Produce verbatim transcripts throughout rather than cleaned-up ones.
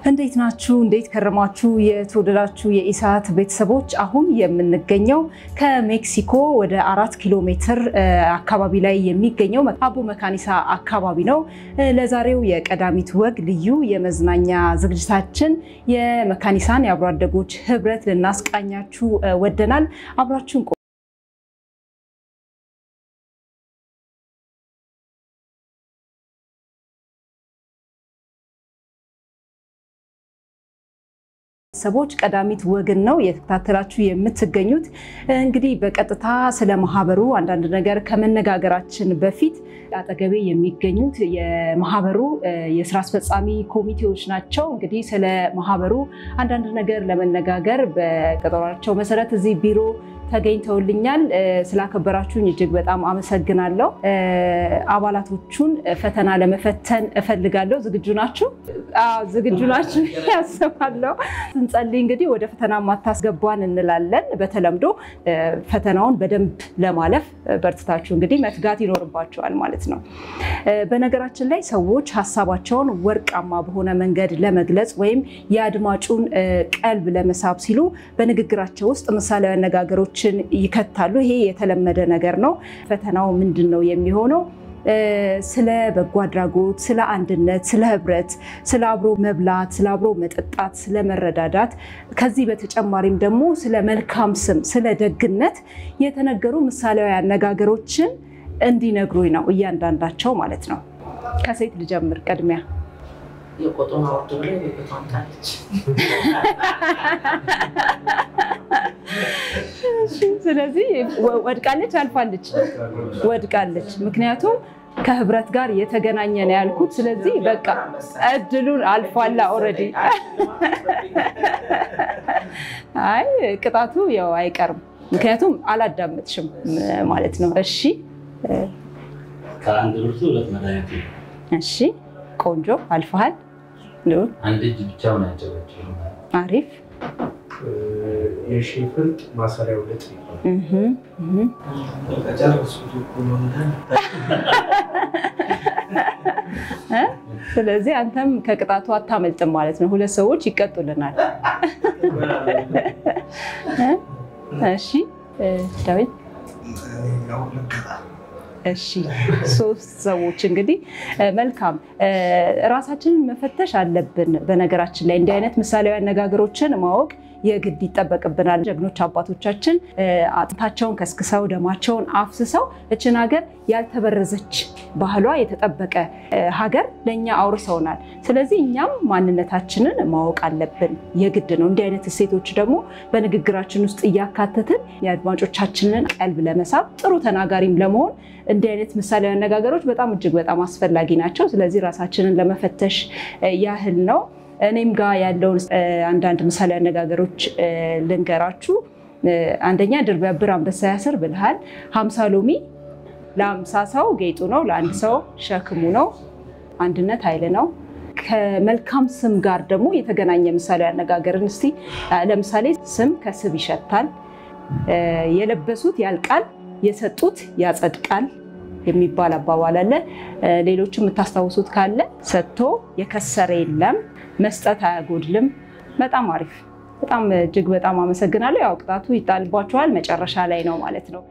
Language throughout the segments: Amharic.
እንዴት ናችሁ እንዴት ከረማችሁ የተወደዳችሁ የኢሳት ቤተሰቦች አሁን የምንገኘው ከሜክሲኮ ወደ አራት ኪሎ ሜትር አካባቢ ላይ የሚገኘው አቦ መካኒሳ አካባቢ ነው ለዛሬው የቀዳሚት ወግ ልዩ የመዝናኛ ዝግጅታችን የመካኒሳን የአብሮ አደጎች ህብረት ልናስቃኛችሁ ወደናል አብራችሁን ሰቦች ቀዳሚት ወግን ነው የተከታተላችሁ የምትገኙት እንግዲህ በቀጥታ ስለ ማህበሩ አንዳንድ ነገር ከመነጋገራችን በፊት አጠገቤ የሚገኙት የማህበሩ የሥራ አስፈጻሚ ኮሚቴዎች ናቸው እንግዲህ ስለ ማህበሩ አንዳንድ ነገር ለመነጋገር በቀጠሯቸው መሰረት እዚህ ቢሮ ተገኝተውልኛል ስላከበራችሁኝ እጅግ በጣም አመሰግናለሁ አባላቶቹን ፈተና ለመፈተን እፈልጋለሁ ዝግጁ ናችሁ አዎ ዝግጁ ናችሁ ያሰባለሁ እንጸልይ እንግዲህ ወደ ፈተና ማታስገባን እንላለን በተለምዶ ፈተናውን በደንብ ለማለፍ በርትታችሁ እንግዲህ መትጋት ይኖርባችኋል ማለት ነው በነገራችን ላይ ሰዎች ሐሳባቸውን ወርቃማ በሆነ መንገድ ለመግለጽ ወይም ያድማጩን ቀልብ ለመሳብ ሲሉ በንግግራቸው ውስጥ ምሳሌያዊ አነጋገሮች ይከታሉ ይሄ የተለመደ ነገር ነው ፈተናው ምንድነው የሚሆነው ስለ በጎ አድራጎት ስለ አንድነት ስለ ህብረት ስለ አብሮ መብላት ስለ አብሮ መጠጣት ስለ መረዳዳት ከዚህ በተጨማሪም ደግሞ ስለ መልካም ስም ስለ ደግነት የተነገሩ ምሳሌያዊ አነጋገሮችን እንዲነግሩኝ ነው እያንዳንዳቸው ማለት ነው ከሴት ልጀምር ቀድሚያ የቆጦና ወርዶ ላይ በታንታለች ስለዚህ ወድቃለች አልፋለች ወድቃለች ምክንያቱም ከህብረት ጋር የተገናኘ ነው ያልኩት ስለዚህ በቃ እድሉን አልፋላ ኦሬዲ አይ ቅጣቱ ያው አይቀርም ምክንያቱም አላዳመጥሽም ማለት ነው እሺ ከአንድ ብርቱ ሁለት መድኃኒት እሺ ቆንጆ አልፋል ነው አንድ እጅ ብቻውን ያጨበጭው አሪፍ የሺፍልጥ ማሰሪያው ሁለት እህ እህ ተጨርሱት ኮሎና እ ስለዚህ አንተም ከቅጣቱ አታመልጥም ማለት ነው ሁለት ሰዎች ይቀጡልናል እሺ ዳዊት ያው ለቀጣ እሺ ሶስት ሰዎች እንግዲህ መልካም ራሳችንን መፈተሽ አለብን በነገራችን ላይ እንዲህ አይነት ምሳሌያዊ አነጋገሮችን ማወቅ የግድ ይተበቀብናል ጀግኖች አባቶቻችን አጥንታቸውን ከስክሰው ደማቸውን አፍስሰው እችን ሀገር ያልተበረዘች ባህሏ የተጠበቀ ሀገር ለኛ አውርሰውናል ስለዚህ እኛም ማንነታችንን ማወቅ አለብን የግድ ነው እንዲህ አይነት እሴቶች ደግሞ በንግግራችን ውስጥ ያካተትን የአድማጮቻችንን ቀልብ ለመሳብ ጥሩ ተናጋሪም ለመሆን እንዲህ አይነት ምሳሌያዊ አነጋገሮች በጣም እጅግ በጣም አስፈላጊ ናቸው ስለዚህ ራሳችንን ለመፈተሽ ያህል ነው እኔም ጋር ያለው አንዳንድ ምሳሌያዊ አነጋገሮች ልንገራችሁ አንደኛ ድር ቢያብር አንበሳ ያስር ብልሃል ሃምሳ ሎሚ ለሃምሳ ሰው ጌጡ ነው ለአንድ ሰው ሸክሙ ነው አንድነት ኃይል ነው ከመልካም ስም ጋር ደግሞ የተገናኘ ምሳሌያዊ አነጋገርን እስቲ ለምሳሌ ስም ከስብ ይሸታል የለበሱት ያልቃል የሰጡት ያጸድቃል የሚባል አባባል አለ ሌሎችም ተታስተውሱት ካለ ሰጥቶ የከሰረ የለም መስጠት አያጎድልም በጣም አሪፍ በጣም እጅግ በጣም አመሰግናለሁ ያው ቅጣቱ ይጣልባችኋል መጨረሻ ላይ ነው ማለት ነው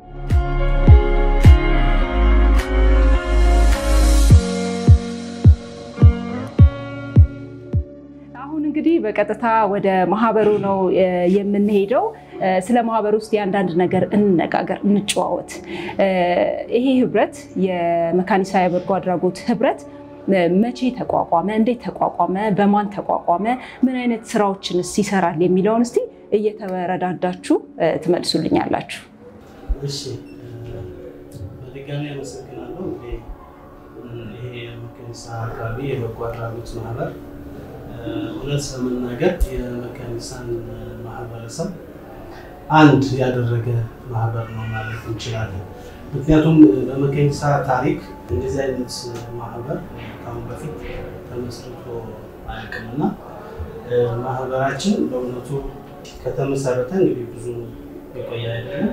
አሁን እንግዲህ በቀጥታ ወደ ማህበሩ ነው የምንሄደው ስለ ማህበሩ ውስጥ ያንዳንድ ነገር እንነጋገር እንጨዋወት ይሄ ህብረት የመካኒሳ የበጎ አድራጎት ህብረት መቼ ተቋቋመ እንዴት ተቋቋመ በማን ተቋቋመ ምን አይነት ስራዎችንስ ይሰራል የሚለውን እስቲ እየተወረዳዳችሁ ትመልሱልኛላችሁ እሺ በድጋሚ አመሰግናለሁ ይሄ የመካኒሳ አካባቢ የበጎ አድራጎት ማህበር ሁለት ሰምናገር የመካኒሳን ማህበረሰብ አንድ ያደረገ ማህበር ነው ማለት እንችላለን ምክንያቱም በመካኒሳ ታሪክ እንደዚህ አይነት ማህበር ካሁን በፊት ተመስርቶ አያውቅምና ማህበራችን በእውነቱ ከተመሰረተ እንግዲህ ብዙ የቆየ አይደለም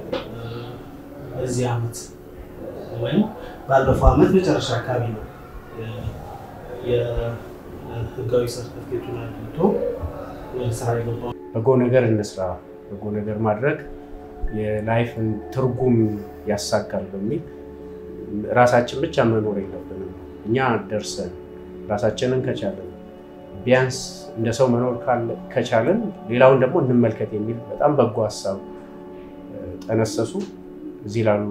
በዚህ አመት ወይም ባለፈው አመት መጨረሻ አካባቢ ነው ህጋዊ ሰርቲፊኬቱን አግኝቶ ወደ ስራ የገባው። በጎ ነገር እንስራ፣ በጎ ነገር ማድረግ የላይፍን ትርጉም ያሳካል በሚል ራሳችን ብቻ መኖር የለብንም። እኛ ደርሰን ራሳችንን ከቻለን ቢያንስ እንደ ሰው መኖር ከቻለን ሌላውን ደግሞ እንመልከት የሚል በጣም በጎ ሐሳብ ተነሰሱ። እዚህ ላሉ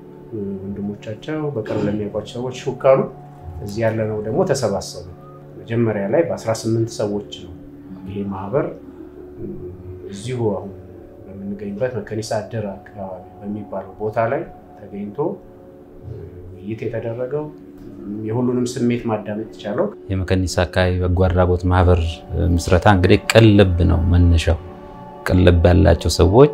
ወንድሞቻቸው በቅርብ ለሚያውቋቸው ሰዎች ሹካሉ። እዚህ ያለነው ደግሞ ተሰባሰቡ። መጀመሪያ ላይ በ18 ሰዎች ነው ይሄ ማህበር እዚሁ አሁን በምንገኝበት መከኒሳ አደራ አካባቢ በሚባለው ቦታ ላይ ተገኝቶ ውይይት የተደረገው። የሁሉንም ስሜት ማዳመጥ ይቻላል። የመከኒሳ አካባቢ በጎ አድራጎት ማህበር ምስረታ እንግዲህ ቅልብ ነው መነሻው። ቅልብ ያላቸው ሰዎች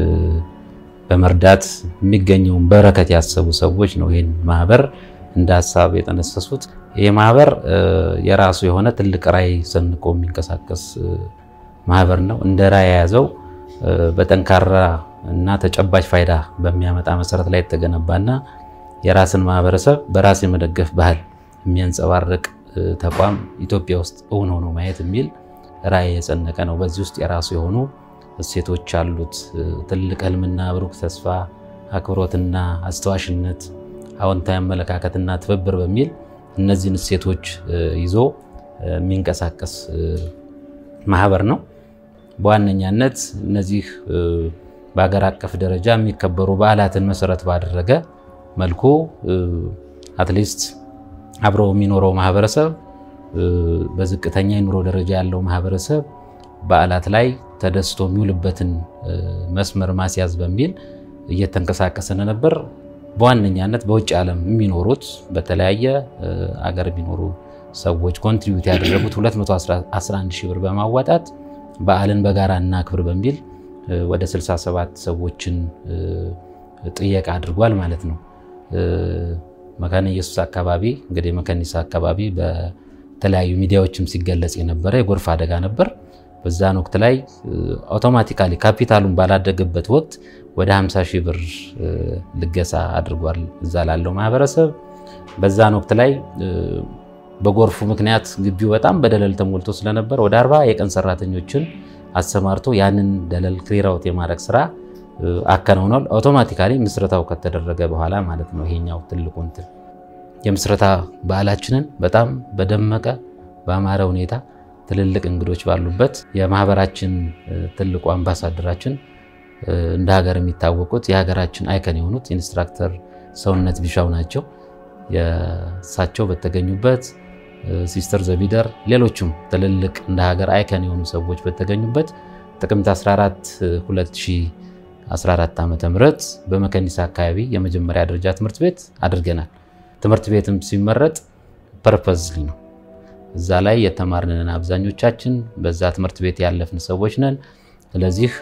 በመርዳት የሚገኘውን በረከት ያሰቡ ሰዎች ነው ይሄን ማህበር እንደ ሐሳብ የተነሰሱት። ይሄ ማህበር የራሱ የሆነ ትልቅ ራዕይ ሰንቆ የሚንቀሳቀስ ማህበር ነው። እንደ ራዕይ ያዘው በጠንካራ እና ተጨባጭ ፋይዳ በሚያመጣ መሰረት ላይ የተገነባና የራስን ማህበረሰብ በራስ የመደገፍ ባህል የሚያንጸባርቅ ተቋም ኢትዮጵያ ውስጥ እውን ሆኖ ማየት የሚል ራዕይ የጸነቀ ነው። በዚህ ውስጥ የራሱ የሆኑ እሴቶች አሉት። ትልቅ ህልምና ብሩክ ተስፋ፣ አክብሮትና አስተዋሽነት፣ አዎንታዊ አመለካከትና ትብብር በሚል እነዚህን እሴቶች ይዞ የሚንቀሳቀስ ማህበር ነው። በዋነኛነት እነዚህ በአገር አቀፍ ደረጃ የሚከበሩ በዓላትን መሰረት ባደረገ መልኩ አትሊስት አብሮ የሚኖረው ማህበረሰብ በዝቅተኛ የኑሮ ደረጃ ያለው ማህበረሰብ በዓላት ላይ ተደስቶ የሚውልበትን መስመር ማስያዝ በሚል እየተንቀሳቀሰን ነበር። በዋነኛነት በውጭ ዓለም የሚኖሩት በተለያየ አገር የሚኖሩ ሰዎች ኮንትሪቢዩት ያደረጉት ሁለት መቶ አስራ አንድ ሺህ ብር በማዋጣት በዓልን በጋራ እናክብር በሚል ወደ ስልሳ ሰባት ሰዎችን ጥየቃ አድርጓል ማለት ነው። መካነ ኢየሱስ አካባቢ እንግዲህ መከኒሳ አካባቢ በተለያዩ ሚዲያዎችም ሲገለጽ የነበረ የጎርፍ አደጋ ነበር። በዛን ወቅት ላይ አውቶማቲካሊ ካፒታሉን ባላደገበት ወቅት ወደ ሃምሳ ሺህ ብር ልገሳ አድርጓል እዛ ላለው ማህበረሰብ። በዛን ወቅት ላይ በጎርፉ ምክንያት ግቢው በጣም በደለል ተሞልቶ ስለነበር ወደ አርባ የቀን ሰራተኞችን አሰማርቶ ያንን ደለል ክሊር አውት የማድረግ ስራ አከናውኗል። አውቶማቲካሊ ምስረታው ከተደረገ በኋላ ማለት ነው። ይሄኛው ትልቁ እንትን የምስረታ በዓላችንን በጣም በደመቀ በአማረ ሁኔታ ትልልቅ እንግዶች ባሉበት የማህበራችን ትልቁ አምባሳደራችን እንደ ሀገር የሚታወቁት የሀገራችን አይከን የሆኑት ኢንስትራክተር ሰውነት ቢሻው ናቸው። የሳቸው በተገኙበት ሲስተር ዘቢደር ሌሎችም ትልልቅ እንደ ሀገር አይከን የሆኑ ሰዎች በተገኙበት ጥቅምት አስራ አራት ሁለት ሺህ አስራ አራት ዓመተ ምህረት በመከኒሳ አካባቢ የመጀመሪያ ደረጃ ትምህርት ቤት አድርገናል። ትምህርት ቤትም ሲመረጥ ፐርፐዝሊ ነው። እዛ ላይ የተማርነን አብዛኞቻችን በዛ ትምህርት ቤት ያለፍን ሰዎች ነን። ስለዚህ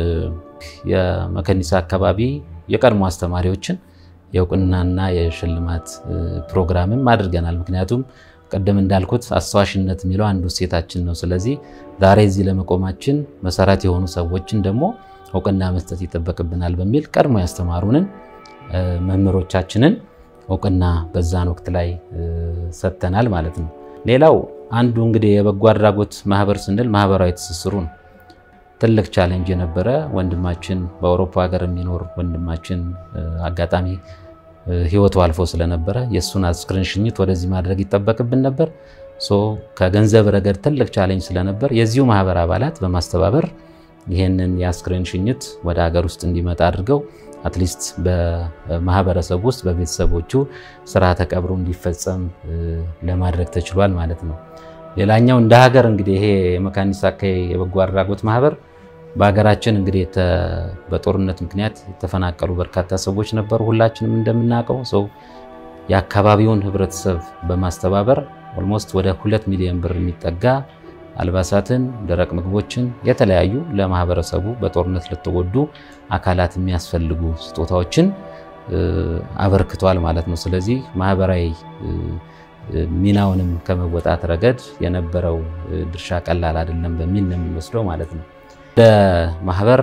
የመከኒሳ አካባቢ የቀድሞ አስተማሪዎችን የእውቅናና የሽልማት ፕሮግራምም አድርገናል። ምክንያቱም ቀደም እንዳልኩት አስተዋሽነት የሚለው አንዱ ሴታችን ነው። ስለዚህ ዛሬ እዚህ ለመቆማችን መሰረት የሆኑ ሰዎችን ደግሞ እውቅና መስጠት ይተበቅብናል በሚል ቀድሞ ያስተማሩንን መምህሮቻችንን እውቅና በዛን ወቅት ላይ ሰጥተናል ማለት ነው። ሌላው አንዱ እንግዲህ የበጎ አድራጎት ማህበር ስንል ማህበራዊ ትስስሩ ነው። ትልቅ ቻሌንጅ የነበረ ወንድማችን በአውሮፓ ሀገር የሚኖር ወንድማችን አጋጣሚ ህይወቱ አልፎ ስለነበረ የሱን አስክሬን ሽኝት ወደዚህ ማድረግ ይተበቅብን ነበር። ሶ ከገንዘብ ረገድ ትልቅ ቻሌንጅ ስለነበር የዚሁ ማህበር አባላት በማስተባበር ይሄንን የአስክሬን ሽኝት ወደ ሀገር ውስጥ እንዲመጣ አድርገው አትሊስት በማህበረሰብ ውስጥ በቤተሰቦቹ ስርዓተ ቀብሩ እንዲፈጸም ለማድረግ ተችሏል ማለት ነው። ሌላኛው እንደ ሀገር እንግዲህ ይሄ የመካኒሳ አካባቢ የበጎ አድራጎት ማህበር በሀገራችን እንግዲህ በጦርነት ምክንያት የተፈናቀሉ በርካታ ሰዎች ነበሩ። ሁላችንም እንደምናውቀው ሰው የአካባቢውን ህብረተሰብ በማስተባበር ኦልሞስት ወደ ሁለት ሚሊዮን ብር የሚጠጋ አልባሳትን፣ ደረቅ ምግቦችን፣ የተለያዩ ለማህበረሰቡ በጦርነት ለተጎዱ አካላት የሚያስፈልጉ ስጦታዎችን አበርክቷል ማለት ነው። ስለዚህ ማህበራዊ ሚናውንም ከመወጣት ረገድ የነበረው ድርሻ ቀላል አይደለም በሚል ነው የምንወስደው ማለት ነው። ለማህበር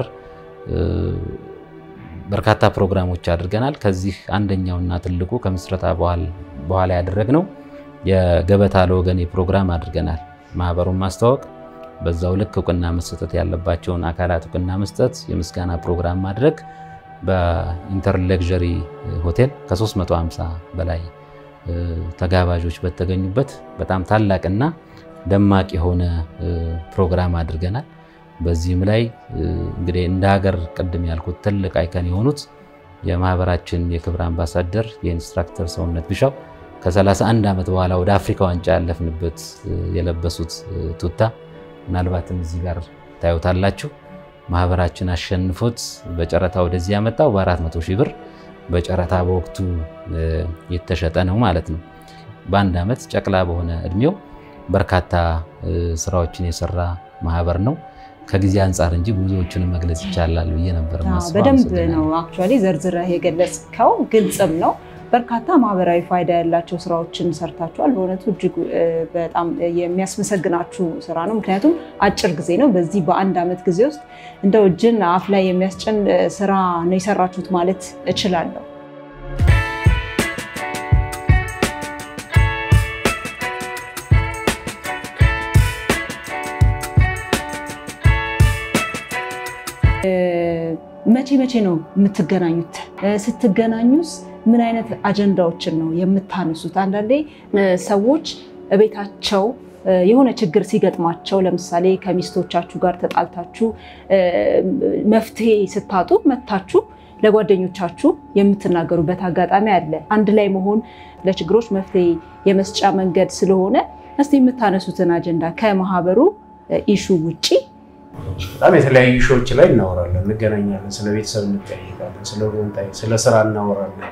በርካታ ፕሮግራሞች አድርገናል። ከዚህ አንደኛውና ትልቁ ከምስረታ በኋላ ያደረግነው የገበታ ለወገኔ ፕሮግራም አድርገናል። ማህበሩን ማስተዋወቅ በዛው ልክ እውቅና መስጠት ያለባቸውን አካላት እውቅና መስጠት የምስጋና ፕሮግራም ማድረግ በኢንተር ለግዠሪ ሆቴል ከ350 በላይ ተጋባዦች በተገኙበት በጣም ታላቅና ደማቅ የሆነ ፕሮግራም አድርገናል። በዚህም ላይ እንግዲህ እንደ ሀገር ቀደም ያልኩት ትልቅ አይከን የሆኑት የማህበራችን የክብር አምባሳደር የኢንስትራክተር ሰውነት ቢሻው ከ31 ዓመት በኋላ ወደ አፍሪካ ዋንጫ ያለፍንበት የለበሱት ቱታ ምናልባትም እዚህ ጋር ታዩታላችሁ። ማህበራችን አሸንፎት በጨረታ ወደዚህ ያመጣው በ400 ሺህ ብር በጨረታ በወቅቱ የተሸጠ ነው ማለት ነው። በአንድ ዓመት ጨቅላ በሆነ እድሜው በርካታ ስራዎችን የሰራ ማህበር ነው። ከጊዜ አንፃር እንጂ ብዙዎችን መግለጽ ይቻላል ብዬ ነበር ማስባው። በደንብ ነው አክቹአሊ ዘርዝረህ የገለጽከው ግልጽም ነው። በርካታ ማህበራዊ ፋይዳ ያላቸው ስራዎችን ሰርታችኋል። በእውነቱ እጅግ በጣም የሚያስመሰግናችሁ ስራ ነው። ምክንያቱም አጭር ጊዜ ነው። በዚህ በአንድ ዓመት ጊዜ ውስጥ እንደው እጅን አፍ ላይ የሚያስጨን ስራ ነው የሰራችሁት ማለት እችላለሁ። መቼ መቼ ነው የምትገናኙት? ስትገናኙስ ምን አይነት አጀንዳዎችን ነው የምታነሱት? አንዳንዴ ሰዎች ቤታቸው የሆነ ችግር ሲገጥማቸው ለምሳሌ ከሚስቶቻችሁ ጋር ተጣልታችሁ መፍትሄ ስታጡ መታችሁ ለጓደኞቻችሁ የምትናገሩበት አጋጣሚ አለ። አንድ ላይ መሆን ለችግሮች መፍትሄ የመስጫ መንገድ ስለሆነ እስቲ የምታነሱትን አጀንዳ ከማህበሩ ኢሹ ውጪ በጣም የተለያዩ ኢሹዎች ላይ እናወራለን፣ እንገናኛለን፣ ስለ ቤተሰብ እንጠያየቃለን፣ ስለ ወንጣይ ስለ ስራ እናወራለን።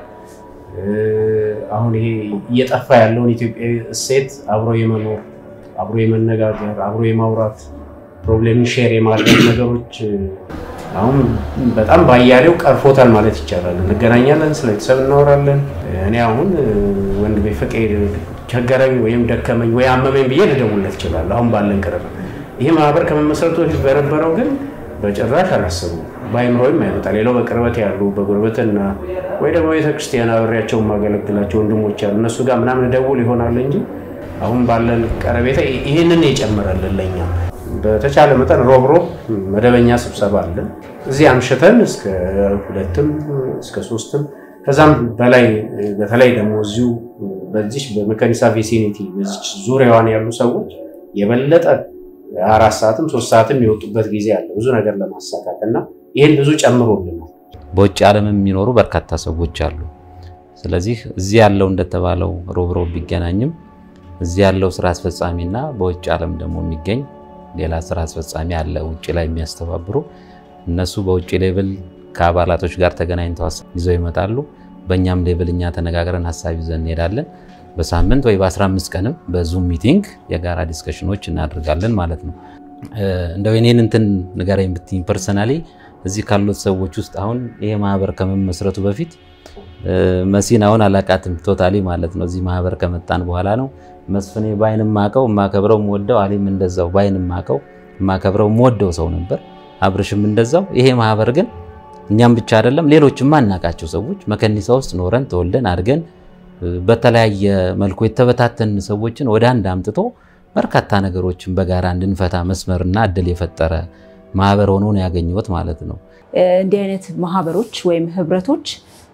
አሁን ይሄ እየጠፋ ያለውን ኢትዮጵያዊ እሴት አብሮ የመኖር አብሮ የመነጋገር አብሮ የማውራት ፕሮብሌምን ሼር የማድረግ ነገሮች አሁን በጣም ባያሌው ቀርፎታል ማለት ይቻላል። እንገናኛለን፣ ስለ ቤተሰብ እናወራለን። እኔ አሁን ወንድሜ ፍቄ ቸገረኝ ወይም ደከመኝ ወይ አመመኝ ብዬ ልደውልለት ይችላል አሁን ባለን ቅርብ። ይሄ ማህበር ከመመስረቱ በፊት በነበረው ግን በጭራሽ አላሰቡም። ባይምሮይም አይመጣ ሌላው በቅርበት ያሉ በጉርበትና ወይ ደግሞ ቤተክርስቲያን አብሬያቸው ማገለግላቸው ወንድሞች ያሉ እነሱ ጋር ምናምን ደውል ይሆናል እንጂ አሁን ባለን ቀረቤታ ይሄንን የጨመረልን ለኛ በተቻለ መጠን ሮብሮ መደበኛ ስብሰባ አለ። እዚህ አምሽተን እስከ ሁለትም እስከ ሶስትም ከዛም በላይ በተለይ ደግሞ እዚሁ በዚህ በመካኒሳ ቪሲኒቲ በዚህ ዙሪያዋን ያሉ ሰዎች የበለጠ አራት ሰዓትም ሶስት ሰዓትም ይወጡበት ጊዜ አለ ብዙ ነገር ለማሳካትና ይሄን ብዙ ጨምሮልናል። በውጭ ዓለም የሚኖሩ በርካታ ሰዎች አሉ። ስለዚህ እዚህ ያለው እንደተባለው ሮብሮ ቢገናኝም እዚህ ያለው ስራ አስፈጻሚና በውጭ ዓለም ደግሞ የሚገኝ ሌላ ስራ አስፈጻሚ አለ ውጭ ላይ የሚያስተባብሩ። እነሱ በውጭ ሌቭል ከአባላቶች ጋር ተገናኝተው ይዘው ይመጣሉ። በእኛም ሌቭልኛ ተነጋግረን ሐሳብ ይዘን እንሄዳለን። በሳምንት ወይ በ15 ቀንም በዙም ሚቲንግ የጋራ ዲስከሽኖች እናደርጋለን ማለት ነው። እንደው እኔን እንትን ንገረኝ ብትኝ ፐርሰናሊ እዚህ ካሉት ሰዎች ውስጥ አሁን ይሄ ማህበር ከመመስረቱ በፊት መሲን አሁን አላቃትም ቶታሊ ማለት ነው። እዚህ ማህበር ከመጣን በኋላ ነው መስፍኔ ባይንም ማቀው ማከብረው ሞደው አሊም እንደዛው ባይንም ማቀው ማከብረው ሞደው ሰው ነበር። አብርሽም እንደዛው። ይሄ ማህበር ግን እኛም ብቻ አይደለም ሌሎችም ማናቃቸው ሰዎች መከኒሳ ውስጥ ኖረን ተወልደን አድገን በተለያየ መልኩ የተበታተን ሰዎችን ወደ አንድ አምጥቶ በርካታ ነገሮችን በጋራ እንድንፈታ መስመርና እድል የፈጠረ ማህበር ሆኖ ነው ያገኘሁት ማለት ነው። እንዲህ አይነት ማህበሮች ወይም ህብረቶች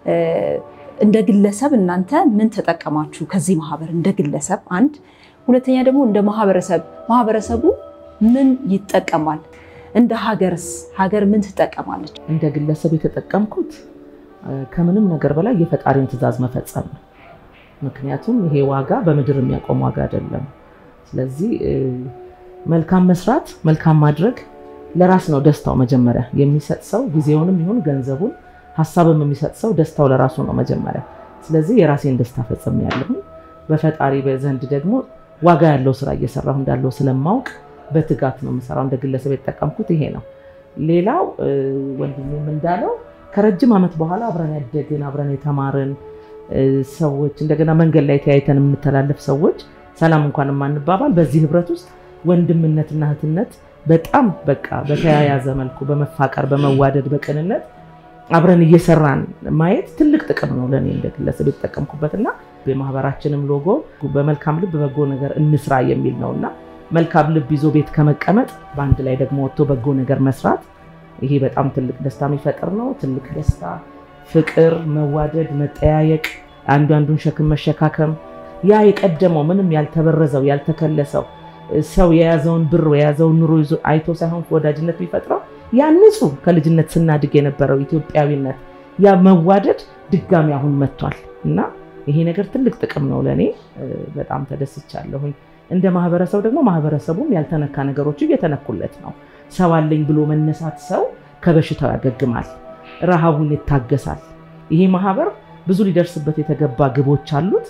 እንደ ግለሰብ እናንተ ምን ተጠቀማችሁ ከዚህ ማህበር እንደ ግለሰብ? አንድ ሁለተኛ ደግሞ እንደ ማህበረሰብ ማህበረሰቡ ምን ይጠቀማል? እንደ ሀገርስ ሀገር ምን ትጠቀማለች? እንደ ግለሰብ የተጠቀምኩት ከምንም ነገር በላይ የፈጣሪን ትእዛዝ መፈጸም ነው። ምክንያቱም ይሄ ዋጋ በመድር የሚያቆም ዋጋ አይደለም። ስለዚህ መልካም መስራት መልካም ማድረግ ለራስ ነው ደስታው መጀመሪያ የሚሰጥ ሰው ጊዜውንም ይሁን ገንዘቡን ሐሳብም የሚሰጥ ሰው ደስታው ለራሱ ነው መጀመሪያ። ስለዚህ የራሴን ደስታ ፈጽም ያለሁ በፈጣሪ በዘንድ ደግሞ ዋጋ ያለው ስራ እየሰራሁ እንዳለው ስለማውቅ በትጋት ነው መስራው። እንደ ግለሰብ የተጠቀምኩት ይሄ ነው። ሌላው ወንድሜም እንዳለው ከረጅም ዓመት በኋላ አብረን ያደግን አብረን የተማርን ሰዎች እንደገና መንገድ ላይ ተያይተን የምንተላለፍ ሰዎች ሰላም እንኳን ማንባባል በዚህ ህብረት ውስጥ ወንድምነትና እህትነት በጣም በቃ በተያያዘ መልኩ በመፋቀር በመዋደድ በቅንነት አብረን እየሰራን ማየት ትልቅ ጥቅም ነው ለኔ እንደግለሰብ የተጠቀምኩበትና በማህበራችንም ሎጎ በመልካም ልብ በጎ ነገር እንስራ የሚል ነውና መልካም ልብ ይዞ ቤት ከመቀመጥ በአንድ ላይ ደግሞ ወጥቶ በጎ ነገር መስራት ይሄ በጣም ትልቅ ደስታ የሚፈጥር ነው። ትልቅ ደስታ፣ ፍቅር፣ መዋደድ፣ መጠያየቅ፣ አንዱ አንዱን ሸክም መሸካከም ያ የቀደመው ምንም ያልተበረዘው ያልተከለሰው ሰው የያዘውን ብር የያዘውን ኑሮ ይዞ አይቶ ሳይሆን ወዳጅነት የሚፈጥረው ያ ንጹህ ከልጅነት ስናድግ የነበረው ኢትዮጵያዊነት ያ መዋደድ ድጋሚ አሁን መጥቷል እና ይሄ ነገር ትልቅ ጥቅም ነው ለኔ በጣም ተደስቻለሁኝ። እንደ ማህበረሰብ ደግሞ ማህበረሰቡም ያልተነካ ነገሮች እየተነኩለት ነው። ሰው አለኝ ብሎ መነሳት ሰው ከበሽታው ያገግማል፣ ረሃቡን ይታገሳል። ይሄ ማህበር ብዙ ሊደርስበት የተገባ ግቦች አሉት።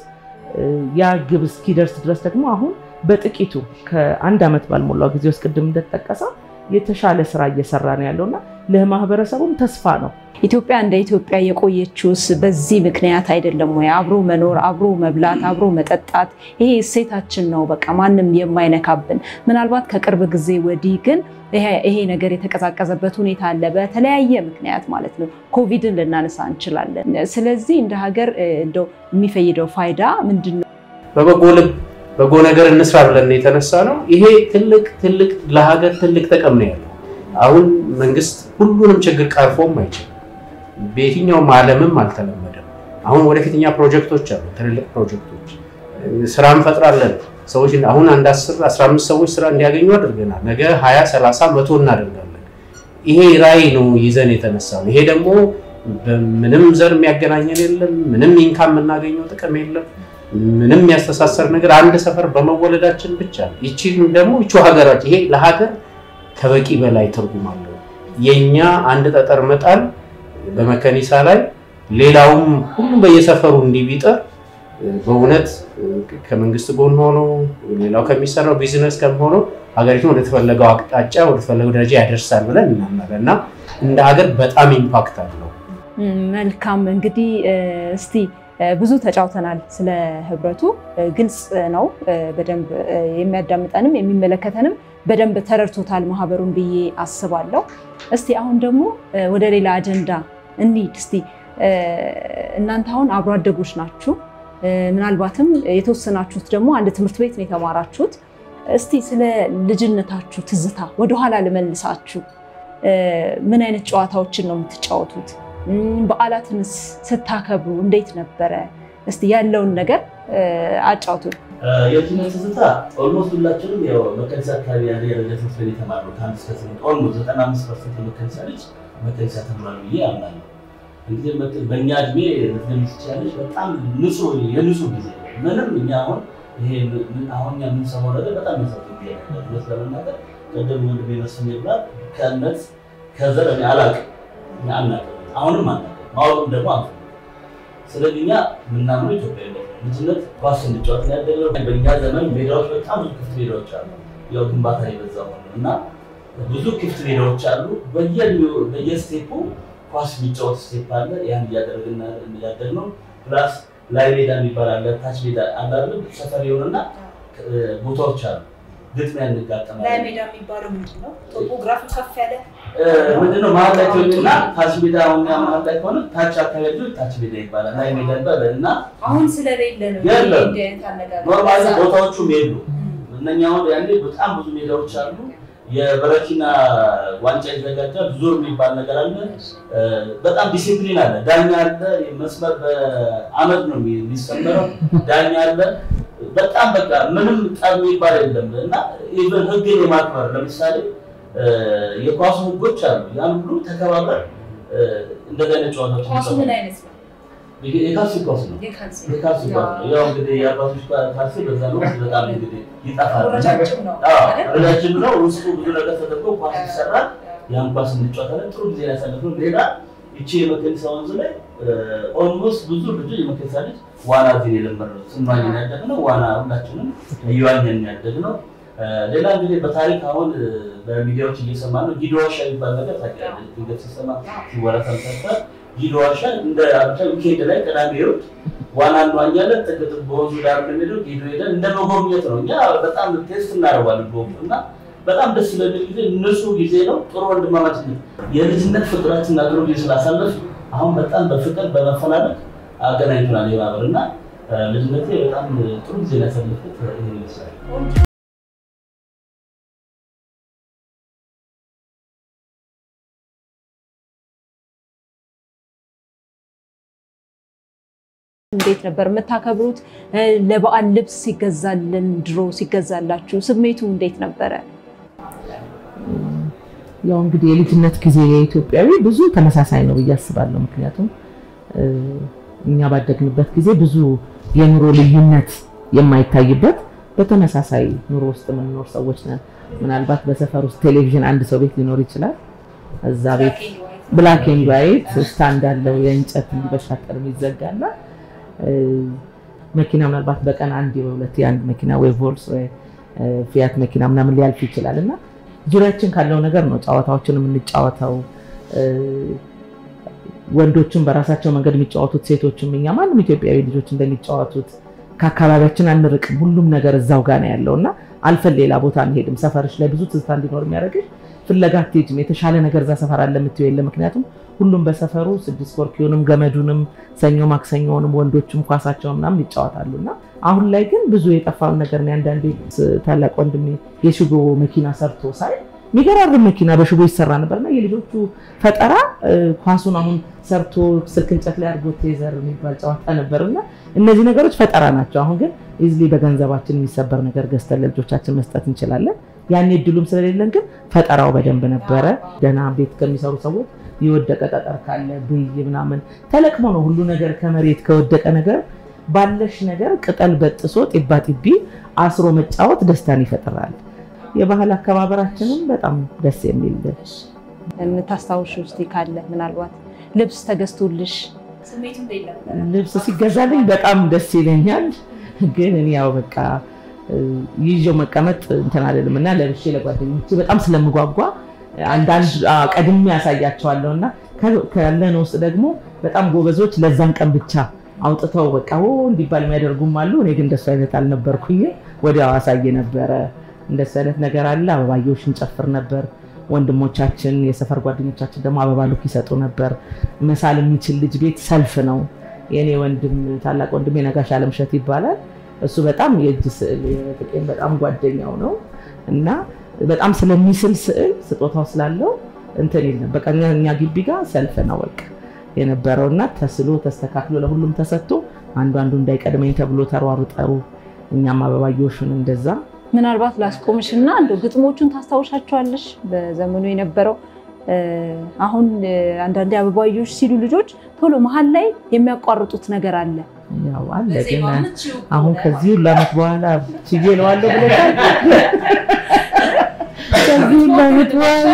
ያ ግብ እስኪደርስ ድረስ ደግሞ አሁን በጥቂቱ ከአንድ አመት ባልሞላው ጊዜ ውስጥ ቅድም እንደተጠቀሰው የተሻለ ስራ እየሰራ ነው ያለውና ለማህበረሰቡም ተስፋ ነው። ኢትዮጵያ እንደ ኢትዮጵያ የቆየችውስ በዚህ ምክንያት አይደለም ወይ? አብሮ መኖር፣ አብሮ መብላት፣ አብሮ መጠጣት ይሄ እሴታችን ነው በቃ ማንንም የማይነካብን። ምናልባት ከቅርብ ጊዜ ወዲህ ግን ይሄ ነገር የተቀዛቀዘበት ሁኔታ አለ በተለያየ ምክንያት ማለት ነው። ኮቪድን ልናነሳ እንችላለን። ስለዚህ እንደ ሀገር እንደው የሚፈይደው ፋይዳ ምንድነው? በበጎ ልብ በጎ ነገር እንስራ ብለን የተነሳ ነው። ይሄ ትልቅ ትልቅ ለሀገር ትልቅ ጥቅም ነው ያለው። አሁን መንግስት ሁሉንም ችግር ቀርፎም አይችልም። በየትኛውም ዓለምም አልተለመደም። አሁን ወደፊትኛ ፕሮጀክቶች አሉ፣ ትልልቅ ፕሮጀክቶች ስራ እንፈጥራለን። ሰዎች አሁን አንድ አስር አስራ አምስት ሰዎች ስራ እንዲያገኙ አድርገናል። ነገ ሃያ ሰላሳ መቶ እናደርጋለን። ይሄ ራዕይ ነው ይዘን የተነሳው። ይሄ ደግሞ ምንም ዘር የሚያገናኘን የለም፣ ምንም ኢንካም የምናገኘው ጥቅም የለም፣ ምንም ያስተሳሰር ነገር አንድ ሰፈር በመወለዳችን ብቻ ነው። ይቺን ደግሞ ይቹ ሀገራችን ይሄ ለሀገር ከበቂ በላይ ትርጉም አለው። የኛ አንድ ጠጠር መጣል በመከኒሳ ላይ ሌላውም ሁሉ በየሰፈሩ እንዲቢጠር በእውነት ከመንግስት ጎን ሆኖ ሌላው ከሚሰራው ቢዝነስ ከሆነ ሀገሪቱን ወደ ተፈለገው አቅጣጫ ወደ ተፈለገው ደረጃ ያደርሳል ብለን እናምናለንና እንደ ሀገር በጣም ኢምፓክት አለው። መልካም እንግዲህ እስቲ ብዙ ተጫውተናል ስለ ህብረቱ። ግልጽ ነው በደንብ የሚያዳምጠንም የሚመለከተንም በደንብ ተረድቶታል ማህበሩን ብዬ አስባለሁ። እስቲ አሁን ደግሞ ወደ ሌላ አጀንዳ እንሂድ። እስቲ እናንተ አሁን አብሮ አደጎች ናችሁ፣ ምናልባትም የተወሰናችሁት ደግሞ አንድ ትምህርት ቤት ነው የተማራችሁት። እስቲ ስለ ልጅነታችሁ ትዝታ ወደ ኋላ ልመልሳችሁ። ምን አይነት ጨዋታዎችን ነው የምትጫወቱት? በዓላትንስ ስታከብሩ እንዴት ነበረ? እስቲ ያለውን ነገር አጫውቱን። የትምህርት ትዝታ ኦልሞስት ሁላችንም ያው መከኒሳ አካባቢ ያለ የረጅም ትምህርት ቤት የተማርነው ከአንድ እስከ ስምንት ኦልሞስት ዘጠና አምስት ፐርሰንት የመከኒሳ ልጅ መከኒሳ ተምሯል ብዬ አምናለሁ። እንግዲህ በእኛ እድሜ ልትገምት ትችላለች። በጣም ንጹህ የንጹህ ጊዜ ምንም እኛ አሁን ይሄ አሁን የምንሰማው ነገር በጣም የሚያሳዝን ጊዜ ነው። ለምሳሌ ቀደም ወንድሜ መስፍን ይባላል ከእምነት ከዘር እኔ አላውቅም አናውቅም አሁንም አናውቅም ማወቅም ደግሞ አንተ ስለዚህ እኛ ምናምነው ኢትዮጵያዊነት ልጅነት ኳስ እንጫወት ነው ያደረገው። በእኛ ዘመን ሜዳዎች በጣም ብዙ ክፍት ሜዳዎች አሉ። ያው ግንባታ ይበዛው እና ብዙ ክፍት ሜዳዎች አሉ። በየኒው በየስቴፑ ኳስ የሚጫወት ስቴፕ አለ። ያን ያደረግና ያደረግነው ፕላስ ላይ ሜዳ የሚባል አለ፣ ታች ሜዳ አለ አይደል? ሰፈር ይሆንና ቦታዎች አሉ። ግጥሚያ እንጋጠማለን። ላይ ሜዳ የሚባለው ምንድነው? ቶፖግራፊ ከፍ ያለ ምንድነው ማለት ነው። ታች ሜዳ አሁን ማለት አይሆን ታች አካባቢ ታች ሜዳ ይባላል። ላይ ሜዳ ይባላልና አሁን ስለሌለ ነው እንደ ታነጋገር ኖርማሊ ቦታዎቹ ሜሉ እነኛው ያኔ በጣም ብዙ ሜዳዎች አሉ። የበረኪና ዋንጫ ይዘጋጃል። ዙር የሚባል ነገር አለ። በጣም ዲሲፕሊን አለ። ዳኛ አለ። መስመር በአመድ ነው የሚሰመረው። ዳኛ አለ። በጣም በቃ ምንም ጠብ የሚባል የለም እና ኢቭን ህግን የማክበር ለምሳሌ የኳስ ህጎች አሉ። ያን ሁሉ ተከባበር እንደዛ ነው ጨዋታዎች። ኳሱ ምን አይነት ነው? የካልሲ ኳስ ነው። የካልሲ ኳስ ነው። ያው እንግዲህ የአባቶች ካልሲ በዛ ነው በጣም እንግዲህ ይጣፋል። ረጃጅም ነው። አዎ ረጃጅም ነው። ውስጡ ብዙ ነገር ተደርጎ ኳስ ይሰራል። ያን ኳስ እንጫወታለን። ጥሩ ጊዜ ያሳለፍነው። ሌላ እቺ የመከኒሳ ወንዝ ላይ ኦልሞስት ብዙ ልጅ የመከኒሳ ልጅ ዋና ዚን የለመደው ስንዋኝ ያደግነው ዋና ሁላችንም እየዋኘን ያደግነው። ሌላ እንግዲህ በታሪክ አሁን በሚዲያዎች እየሰማን ነው። ጊዶዋሻ የሚባል ነገር ታውቂያለሽ? ድንገት ሲሰማ ሲወራ ሰምተሻል? ጊዶዋሻ እንደ አብቻ ዊኬንድ ላይ ቅዳሜ እሑድ ዋና እንዋኛለን። ጥቅጥ በወንዙ ዳር እንደሚሄዱ ጊዶ ሄደን እንደ መጎብኘት ነው። እኛ በጣም ቴስት እናደርጋለን በወቅቱና በጣም ደስ ለሚል ጊዜ ንጹህ ጊዜ ነው። ጥሩ ወንድማማችነት የልጅነት ፍቅራችን አድሮ ጊዜ ስላሳለፍ አሁን በጣም በፍቅር በመፈናደቅ አገናኝቶናል የማህበርና ልጅነቴ በጣም ጥሩ ጊዜ ያሳለፍኩት ይሄ ይመስላል። እንዴት ነበር የምታከብሩት? ለበዓል ልብስ ሲገዛልን ድሮ ሲገዛላችሁ ስሜቱ እንዴት ነበረ? ያው እንግዲህ የልጅነት ጊዜ የኢትዮጵያዊ ብዙ ተመሳሳይ ነው ብዬ አስባለሁ። ምክንያቱም እኛ ባደግንበት ጊዜ ብዙ የኑሮ ልዩነት የማይታይበት በተመሳሳይ ኑሮ ውስጥ የምንኖር ሰዎች ነን። ምናልባት በሰፈር ውስጥ ቴሌቪዥን አንድ ሰው ቤት ሊኖር ይችላል። እዛ ቤት ብላክ ኤንድ ዋይት ስታንድ አለው የእንጨት በሻጠር የሚዘጋና መኪና ምናልባት በቀን አንድ ወይ ሁለት የአንድ መኪና ወይ ቮልስ ወይ ፊያት መኪና ምናምን ሊያልፍ ይችላልና ዙሪያችን ካለው ነገር ነው ጨዋታዎችን የምንጫወተው። ወንዶችን በራሳቸው መንገድ የሚጫወቱት ሴቶችም እኛ ማንም ኢትዮጵያዊ ልጆች እንደሚጫወቱት ከአካባቢያችን አንርቅም። ሁሉም ነገር እዛው ጋር ነው ያለውና አልፈን ሌላ ቦታ አንሄድም። ሰፈርሽ ላይ ብዙ ትዝታ እንዲኖር የሚያደርግሽ ፍለጋ አትሄጂም። የተሻለ ነገር እዛ ሰፈር አለ የምትይው የለም። ምክንያቱም ሁሉም በሰፈሩ ስድስት ኮርኪውንም ገመዱንም ሰኞ ማክሰኞንም ወንዶችም ኳሳቸው ምናምን ይጫወታሉና አሁን ላይ ግን ብዙ የጠፋው ነገር ነው። አንዳንዴ ታላቅ ወንድሜ የሽቦ መኪና ሰርቶ ሳይ የሚገራርም መኪና በሽቦ ይሰራ ነበርና የልጆቹ ፈጠራ ኳሱን አሁን ሰርቶ ስልክ እንጨት ላይ አድርጎ ቴዘር የሚባል ጨዋታ ነበርና እነዚህ ነገሮች ፈጠራ ናቸው። አሁን ግን ኢዝሊ በገንዘባችን የሚሰበር ነገር ገዝተን ለልጆቻችን መስጠት እንችላለን። ያኔ እድሉም ስለሌለን ግን ፈጠራው በደንብ ነበረ። ደህና ቤት ከሚሰሩ ሰዎች የወደቀ ጠጠር ካለ ብይ ምናምን ተለቅሞ ነው ሁሉ ነገር ከመሬት ከወደቀ ነገር ባለሽ ነገር ቅጠል በጥሶ ጢባ ጢቢ አስሮ መጫወት ደስታን ይፈጥራል። የባህል አከባበራችንም በጣም ደስ የሚል እንታስታውሽ ውስጥ ካለ ምናልባት ልብስ ተገዝቶልሽ ስሜቱ እንዴት ነበር? ልብስ ሲገዛልኝ በጣም ደስ ይለኛል። ግን እኔ ያው በቃ ይዤው መቀመጥ እንትን አይደለምና ለብሼ ለጓደኞቼ በጣም ስለምጓጓ አንዳንድ ቀድሜ ያሳያቸዋለሁና ካለን ውስጥ ደግሞ በጣም ጎበዞች ለዛን ቀን ብቻ አውጥተው በቃ ኦ እንዲባል የሚያደርጉም አሉ። እኔ ግን እንደሱ አይነት አልነበርኩኝ። ወዲያው አሳየ ነበር። እንደሱ አይነት ነገር አለ። አበባዮሽ እንጨፍር ነበር። ወንድሞቻችን የሰፈር ጓደኞቻችን ደግሞ አበባ ሉክ ይሰጡ ነበር። መሳል የሚችል ልጅ ቤት ሰልፍ ነው። የኔ ወንድም ታላቅ ወንድሜ ነጋሽ አለምሸት ይባላል። እሱ በጣም የእጅ ስዕል የጥቄም በጣም ጓደኛው ነው እና በጣም ስለሚስል ስዕል ስጦታው ስላለው እንትን ይልነበር። በቃ እኛ ግቢ ጋር ሰልፍ ነው በቃ የነበረውና ተስሎ ተስተካክሎ ለሁሉም ተሰጥቶ አንዱ አንዱ እንዳይቀድመኝ ተብሎ ተሯሩጠው እኛም አበባዮሽን እንደዛ ምናልባት ላስቆምሽና እንደው ግጥሞቹን ታስታውሻቸዋለሽ? በዘመኑ የነበረው አሁን አንዳንዴ አበባዮሽ ሲሉ ልጆች ቶሎ መሃል ላይ የሚያቋርጡት ነገር አለ። ያው አለ ግን አሁን ከዚህ ሁሉ ዓመት በኋላ ሲገለዋለሁ ብለሻል። ከዚህ ሁሉ ዓመት በኋላ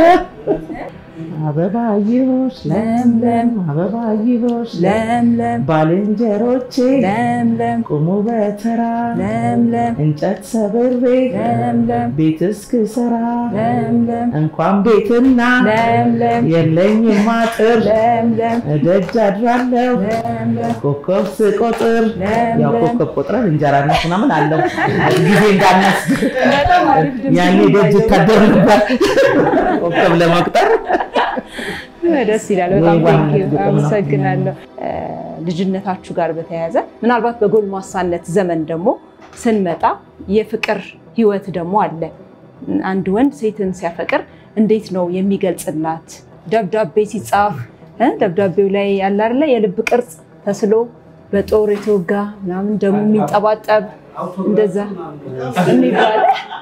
አበባዮሽ ለምለም አበባዮሽ ለምለም ባልንጀሮቼ ለምለም ቁሙ በተራ ለምለም እንጨት ሰብሬ ለምለም ቤት እስክሰራ ለምለም እንኳን ቤትና ለምለም የለኝም አጥር ለምለም ደጅ አድራለሁ ለምለም ኮከብ ስቆጥር ያው ኮከብ ቆጥረን እንጀራነት ምናምን አለው ጊዜ እንዳነስ ያኔ ደጅ ታደር ነበር ኮከብ ለመቁጠር ደስ ይላል። በጣም አመሰግናለሁ። ልጅነታችሁ ጋር በተያያዘ ምናልባት በጎልማሳነት ዘመን ደግሞ ስንመጣ የፍቅር ህይወት ደግሞ አለ። አንድ ወንድ ሴትን ሲያፈቅር እንዴት ነው የሚገልጽላት? ደብዳቤ ሲጻፍ ደብዳቤው ላይ ያለ አይደለ የልብ ቅርጽ ተስሎ በጦር የተወጋ ምናምን ደግሞ የሚንጠባጠብ እንደዛ እንይባል።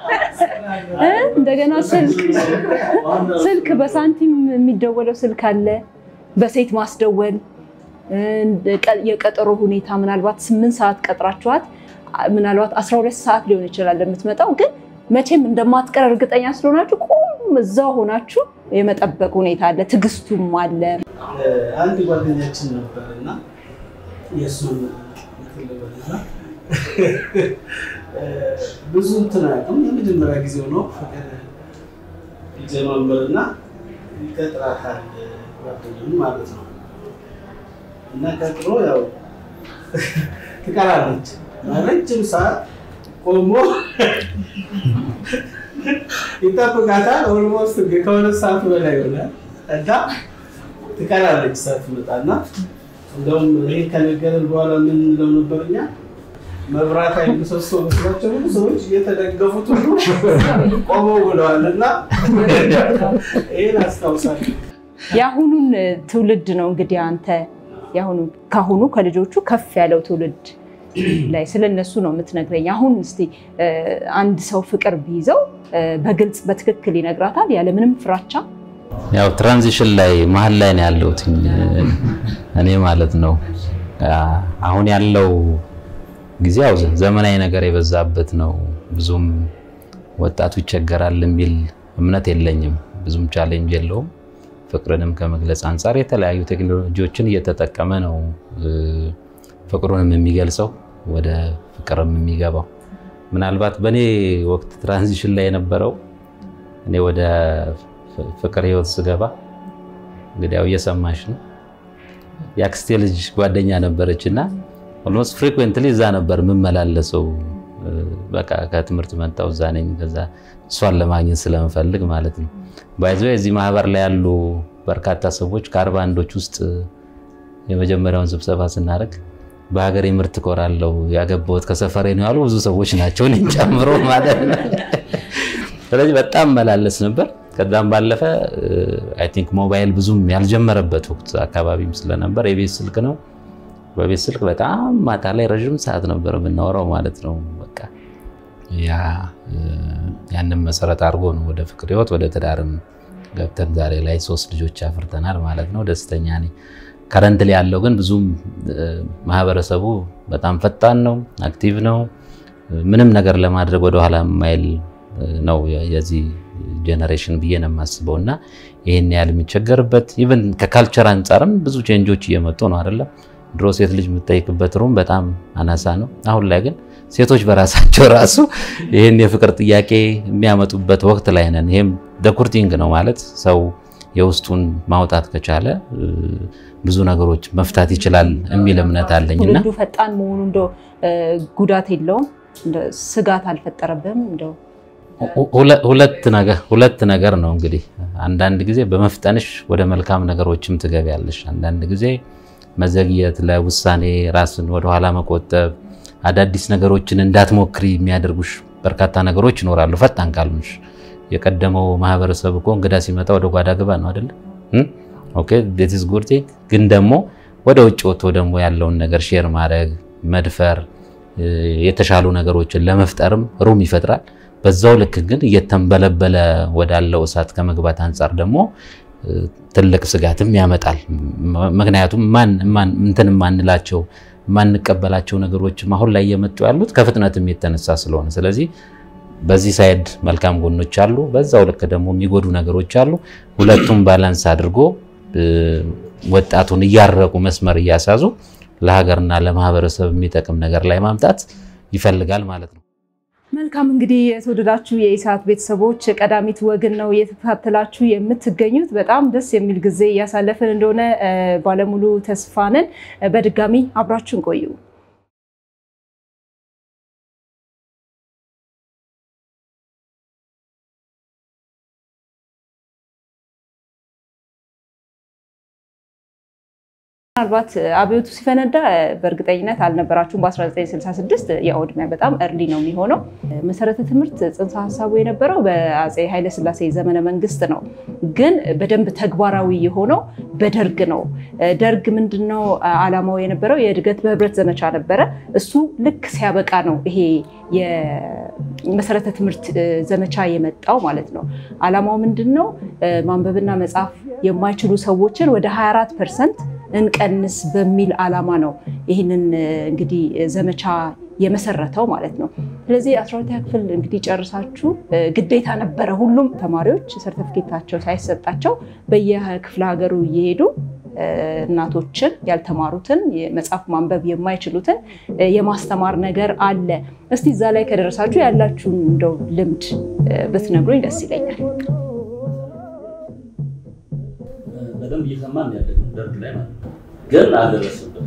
እንደገና ስልክ ስልክ በሳንቲም የሚደወለው ስልክ አለ። በሴት ማስደወል የቀጠሮ ሁኔታ ምናልባት ስምንት ሰዓት ቀጥራችኋት ምናልባት አስራ ሁለት ሰዓት ሊሆን ይችላል የምትመጣው ግን መቼም እንደማትቀር እርግጠኛ ስለሆናችሁ ቆም እዛው ሆናችሁ የመጠበቅ ሁኔታ አለ። ትግስቱም አለ። አንድ ጓደኛችን ነበርና የሱን ምክልበልና ብዙ እንትን አያውቅም። የመጀመሪያ ጊዜው ነው ፍቅር ይጀምርና ይቀጥራታል ጓደኛውን ማለት ነው እና ቀጥሮ ያው ትቀራለች ረጅም ሰዓት ቆሞ ይጠብቃታል። ኦልሞስት ከሁለት ሰዓት በላይ ይሆናል እና ትቀራለች ስትመጣና እንደውም ይሄ ከነገረን በኋላ ምን ነው ነበርኛ መብራት አይል ምሰሶ መስሏቸው ብዙ ሰዎች እየተደገፉት ሁሉ ቆመው ብለዋልና ይሄን አስታውሳለሁ። ያሁኑን ትውልድ ነው እንግዲህ አንተ ያሁኑ ካሁኑ ከልጆቹ ከፍ ያለው ትውልድ ላይ ስለነሱ ነው የምትነግረኝ። አሁን እስቲ አንድ ሰው ፍቅር ቢይዘው በግልጽ በትክክል ይነግራታል ያለ ምንም ፍራቻ? ያው ትራንዚሽን ላይ መሀል ላይ ነው ያለሁት እኔ ማለት ነው። አሁን ያለው ጊዜው ዘመናዊ ነገር የበዛበት ነው። ብዙም ወጣቱ ይቸገራል የሚል እምነት የለኝም። ብዙም ቻሌንጅ የለውም። ፍቅርንም ከመግለጽ አንፃር የተለያዩ ቴክኖሎጂዎችን እየተጠቀመ ነው ፍቅሩንም የሚገልጸው ወደ ፍቅርም የሚገባው። ምናልባት በኔ ወቅት ትራንዚሽን ላይ የነበረው እኔ ወደ ፍቅር ህይወት ስገባ እንግዲህ ያው እየሰማሽ ነው ያክስቴ ልጅ ጓደኛ ነበረችና ኦልሞስት ፍሪኩዌንትሊ እዛ ነበር የምመላለሰው። በቃ ከትምህርት መጣው እዛ ነኝ ከዛ እሷን ለማግኘት ስለምፈልግ ማለት ነው። ባይዘው እዚህ ማህበር ላይ ያሉ በርካታ ሰዎች ከአርባ አንዶች ውስጥ የመጀመሪያውን ስብሰባ ስናደርግ በሀገሬ ምርት ኮራለው ያገባውት ከሰፈሬ ነው ያሉ ብዙ ሰዎች ናቸው እኔን ጨምሮ ማለት ነው። ስለዚህ በጣም መላለስ ነበር። ከዛም ባለፈ አይ ቲንክ ሞባይል ብዙም ያልጀመረበት ወቅት አካባቢም ስለነበር የቤት ስልክ ነው። በቤት ስልክ በጣም ማታ ላይ ረጅም ሰዓት ነበር የምናወራው ማለት ነው። በቃ ያ ያንን መሰረት አድርጎ ነው ወደ ፍቅር ህይወት ወደ ትዳርም ገብተን ዛሬ ላይ ሶስት ልጆች አፍርተናል ማለት ነው። ደስተኛ ነኝ። ከረንትሊ ያለው ግን ብዙም ማህበረሰቡ በጣም ፈጣን ነው፣ አክቲቭ ነው። ምንም ነገር ለማድረግ ወደ ኋላ ማይል ነው የዚህ ጄነሬሽን ብዬ ነው የማስበውና ይሄን ያህል የሚቸገርበት ኢቭን ከካልቸር አንፃርም ብዙ ቼንጆች እየመጡ ነው አይደለ? ድሮ ሴት ልጅ የምትጠይቅበት ሩም በጣም አናሳ ነው። አሁን ላይ ግን ሴቶች በራሳቸው ራሱ ይሄን የፍቅር ጥያቄ የሚያመጡበት ወቅት ላይ ነን። ይሄም ደኩርቲንግ ነው ማለት ሰው የውስጡን ማውጣት ከቻለ ብዙ ነገሮች መፍታት ይችላል የሚል እምነት አለኝና ሁሉ ፈጣን መሆኑ እንደው ጉዳት የለውም እንደ ስጋት አልፈጠረብህም? እንደው ሁለት ነገር ሁለት ነገር ነው እንግዲህ አንዳንድ ጊዜ በመፍጠንሽ ወደ መልካም ነገሮችም ትገቢያለሽ። አንዳንድ ጊዜ መዘግየት ለውሳኔ ራስን ወደ ኋላ መቆጠብ አዳዲስ ነገሮችን እንዳትሞክሪ የሚያደርጉሽ በርካታ ነገሮች ይኖራሉ ፈጣን ካልሆንሽ። የቀደመው ማህበረሰብ እኮ እንግዳ ሲመጣ ወደ ጓዳ ግባ ነው አይደል? ኦኬ that is good thing። ግን ደግሞ ወደ ውጭ ወጥቶ ደግሞ ያለውን ነገር ሼር ማድረግ መድፈር የተሻሉ ነገሮችን ለመፍጠርም ሩም ይፈጥራል። በዛው ልክ ግን እየተንበለበለ ወዳለው እሳት ከመግባት አንፃር ደግሞ ትልቅ ስጋትም ያመጣል። ምክንያቱም ማን ማን እንትን ማንላቸው ማንቀበላቸው ነገሮች አሁን ላይ የመጡ ያሉት ከፍጥነትም የተነሳ ስለሆነ ስለዚህ በዚህ ሳይድ መልካም ጎኖች አሉ፣ በዛው ልክ ደግሞ የሚጎዱ ነገሮች አሉ። ሁለቱም ባላንስ አድርጎ ወጣቱን እያረቁ መስመር እያሳዙ ለሀገርና ለማህበረሰብ የሚጠቅም ነገር ላይ ማምጣት ይፈልጋል ማለት ነው። መልካም እንግዲህ የተወደዳችሁ የኢሳት ቤተሰቦች ቀዳሚት ወግን ነው እየተከታተላችሁ የምትገኙት። በጣም ደስ የሚል ጊዜ ያሳለፈን እንደሆነ ባለሙሉ ተስፋ ነን። በድጋሚ አብራችሁን ቆዩ። ምናልባት አብዮቱ ሲፈነዳ በእርግጠኝነት አልነበራችሁም። በ1966 ያው እድሜ በጣም እርሊ ነው የሚሆነው። መሰረተ ትምህርት ጽንሰ ሐሳቡ የነበረው በአፄ ኃይለ ሥላሴ ዘመነ መንግስት ነው፣ ግን በደንብ ተግባራዊ የሆነው በደርግ ነው። ደርግ ምንድነው ዓላማው የነበረው? የእድገት በህብረት ዘመቻ ነበረ። እሱ ልክ ሲያበቃ ነው ይሄ የመሰረተ ትምህርት ዘመቻ የመጣው ማለት ነው። ዓላማው ምንድነው? ማንበብና መጻፍ የማይችሉ ሰዎችን ወደ ሃያ አራት ፐርሰንት እንቀንስ በሚል ዓላማ ነው ይሄንን እንግዲህ ዘመቻ የመሰረተው ማለት ነው። ስለዚህ አስራ ሁለተኛ ክፍል እንግዲህ ጨርሳችሁ ግዴታ ነበረ ሁሉም ተማሪዎች ሰርቲፊኬታቸው ሳይሰጣቸው በየክፍለ ሀገሩ እየሄዱ እናቶችን ያልተማሩትን መጻፍ ማንበብ የማይችሉትን የማስተማር ነገር አለ። እስቲ እዛ ላይ ከደረሳችሁ ያላችሁን እንደው ልምድ ብትነግሩኝ ደስ ይለኛል። በደንብ እየሰማን ያለነው ደርግ ላይ ማለት ግን አልደረስንበትም።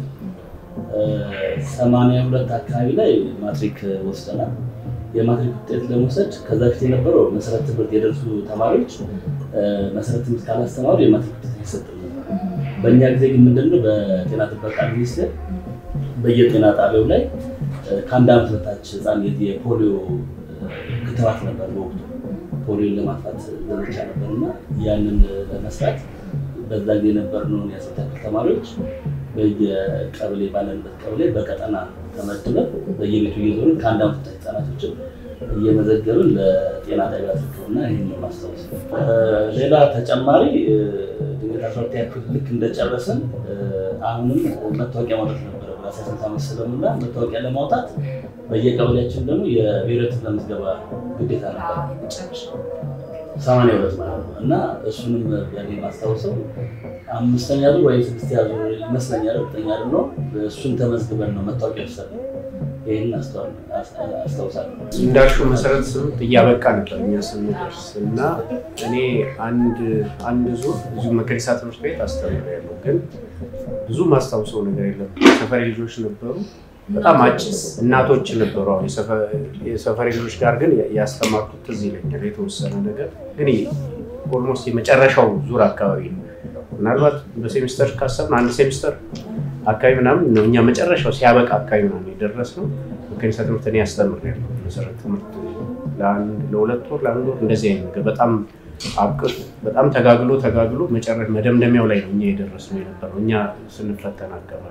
ሰማንያ ሁለት አካባቢ ላይ ማትሪክ ወስደናል። የማትሪክ ውጤት ለመውሰድ ከዛ ፊት የነበረው መሰረተ ትምህርት የደረሱ ተማሪዎች መሰረተ ትምህርት ካላስተማሩ የማትሪክ ውጤት አይሰጥም ነበር። በእኛ ጊዜ ግን ምንድነው በጤና ጥበቃ ሚኒስቴር በየጤና ጣቢያው ላይ ከአንድ ዓመት በታች ህፃን የፖሊዮ ክትባት ነበር በወቅቱ ፖሊዮ ለማጥፋት ዘመቻ ነበርና ያንን ለመስራት በዛ ጊዜ ነበርነው ያሰጣት ተማሪዎች በየቀበሌ ባለንበት ቀበሌ በቀጠና ተመድበን በየቤቱ እየዞርን ከአንድ ዓመት በታች ህፃናቶችን እየመዘገብን ለጤና ጣቢያ ተከውና ይሄን ማስተዋወስ ሌላ ተጨማሪ ድንገት አስራት ያክል ልክ እንደጨረሰን አሁንም መታወቂያ ማውጣት ነበር በአስራ አምስት ስለምና መታወቂያ ለማውጣት በየቀበሌያችን ደግሞ የብሔራዊ ምዝገባ ግዴታ ነበር ሰማንያ ሁለት ማለት ነው እና እሱንም ያኔ ማስተዋወሰው አምስተኛ ዙር ወይ ስድስተኛ ዙር ይመስለኛል እርግጠኛ አይደለሁ እሱን ተመዝግበን ነው መታወቂያ ወሰድን ይሄን አስተዋውሳለሁ እንዳልሽው መሰረት ስምንት እያበቃ ነበር እኛ ስንደርስ እና እኔ አንድ አንድ ዙር እዚሁ መከሪሳ ትምህርት ቤት አስተምሬያለሁ ግን ብዙ ማስታውሰው ነገር የለም ሰፈሬ ልጆች ነበሩ በጣም አጭስ እናቶች ነበሩ አሁን የሰፈሬ ልጆች ጋር ግን ያስተማርኩት ትዝ ይለኛል የተወሰነ ነገር ግን ኦልሞስት የመጨረሻው ዙር አካባቢ ነው ምናልባት በሴሚስተር ካሰብን አንድ ሴሚስተር አካባቢ ምናምን ነው እኛ መጨረሻው ሲያበቃ አካባቢ ነው የደረስነው መከሪሳ ትምህርት እኔ አስተምሬያለሁ መሰረት ትምህርት ለአንድ ለሁለት ወር ለአንድ ወር እንደዚህ አይነት ነገር በጣም አብቅት በጣም ተጋግሎ ተጋግሎ መጨረሻ መደምደሚያው ላይ ነው እኛ የደረስነው የነበረው እኛ ስንፈተን አካባቢ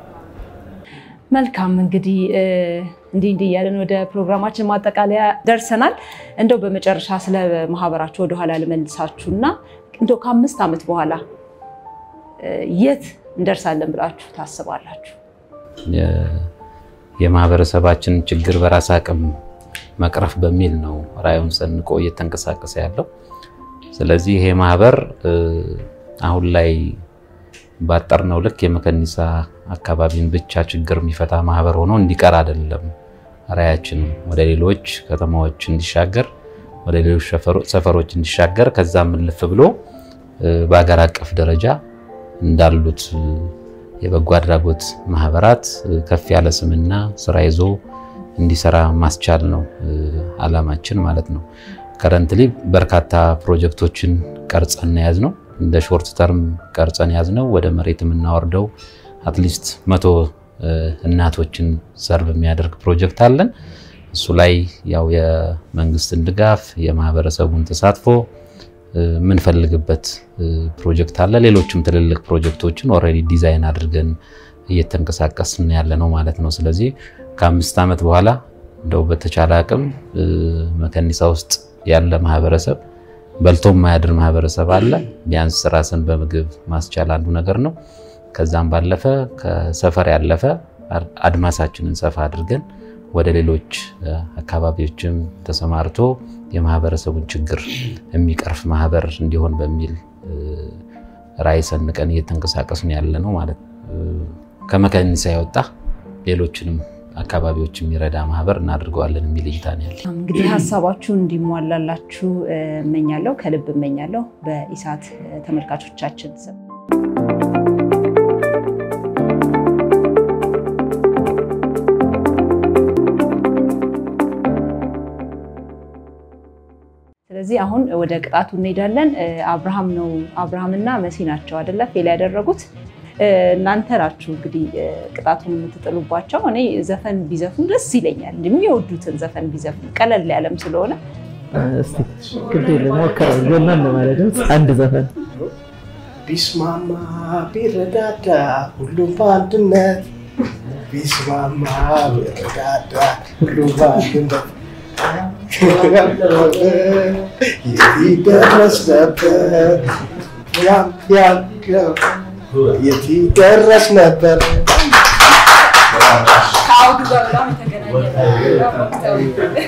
መልካም እንግዲህ እንዲህ እንዲህ ያለን ወደ ፕሮግራማችን ማጠቃለያ ደርሰናል እንደው በመጨረሻ ስለ ማህበራችሁ ወደ ኋላ ልመልሳችሁና እንደው ከአምስት ዓመት በኋላ የት እንደርሳለን ብላችሁ ታስባላችሁ የማህበረሰባችን ችግር በራስ አቅም መቅረፍ በሚል ነው ራዩን ሰንቆ እየተንቀሳቀሰ ያለው ስለዚህ ይሄ ማህበር አሁን ላይ ባጠርነው ልክ የመከኒሳ አካባቢን ብቻ ችግር የሚፈታ ማህበር ሆኖ እንዲቀር አይደለም ራያችን ወደ ሌሎች ከተማዎች እንዲሻገር ወደ ሌሎች ሰፈሮች እንዲሻገር ከዛም ልፍ ብሎ በአገር አቀፍ ደረጃ እንዳሉት የበጎ አድራጎት ማህበራት ከፍ ያለ ስምና ስራ ይዞ እንዲሰራ ማስቻል ነው አላማችን ማለት ነው ከረንትሊ በርካታ ፕሮጀክቶችን ቀርጸን ያዝነው እንደ ሾርት ተርም ቀርጸን ያዝነው ወደ መሬት የምናወርደው አትሊስት መቶ እናቶችን ሰርቭ የሚያደርግ ፕሮጀክት አለን እሱ ላይ ያው የመንግስትን ድጋፍ የማህበረሰቡን ተሳትፎ ምን ፈልግበት ፕሮጀክት አለ ሌሎችም ትልልቅ ፕሮጀክቶችን ኦሬዲ ዲዛይን አድርገን እየተንቀሳቀስን ያለ ነው ማለት ነው ስለዚህ ከአምስት ዓመት በኋላ እንደው በተቻለ አቅም መከኒሳ ውስጥ ያለ ማህበረሰብ በልቶ ማያድር ማህበረሰብ አለ ቢያንስ ራስን በምግብ ማስቻል አንዱ ነገር ነው ከዛም ባለፈ ከሰፈር ያለፈ አድማሳችንን ሰፋ አድርገን ወደ ሌሎች አካባቢዎችም ተሰማርቶ የማህበረሰቡን ችግር የሚቀርፍ ማህበር እንዲሆን በሚል ራይ ሰንቀን እየተንቀሳቀስን ያለ ነው ማለት ከመከኒሳ ያወጣ ሌሎችንም አካባቢዎች የሚረዳ ማህበር እናድርገዋለን የሚል ይታን ያለ እንግዲህ ሐሳባችሁ እንዲሟላላችሁ እመኛለሁ ከልብ እመኛለሁ በኢሳት ተመልካቾቻችን ስም ስለዚህ አሁን ወደ ቅጣቱ እንሄዳለን አብርሃም ነው አብርሃምና መሲ ናቸው አይደለ ፌል ያደረጉት እናንተ ናችሁ እንግዲህ ቅጣቱን የምትጥሉባቸው እኔ ዘፈን ቢዘፍኑ ደስ ይለኛል የሚወዱትን ዘፈን ቢዘፍኑ ቀለል ያለም ስለሆነ እስቲ ግዴ ለሞከረው ዘመን ማለት ነው አንድ ዘፈን ቢስማማ ቢረዳዳ ሁሉም በአንድነት ቢስማማ ቢረዳዳ ሁሉም በአንድነት ይደረስ ነበር ያም ያም የት ይደረስ ነበር ካውዱ ጋር በጣም ተገናኘ